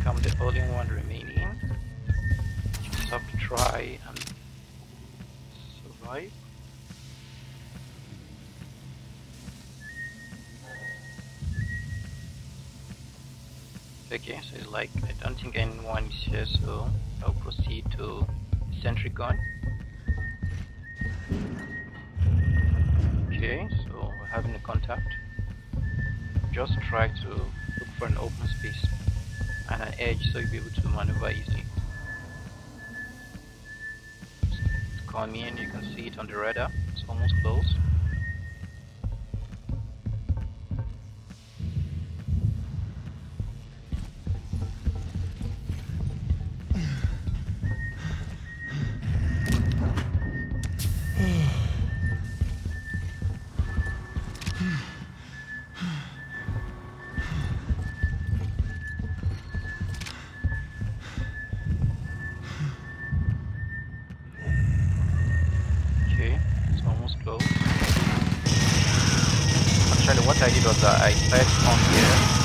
become the only one remaining. Just have to try and survive. Okay, so it's like I don't think anyone is here, so I'll proceed to sentry gun. Okay, so we're having a contact. Just try to look for an open space and an edge so you'll be able to maneuver easily. It's coming in, you can see it on the radar, it's almost close. Okay, it's almost close. Actually, what I did was I set on here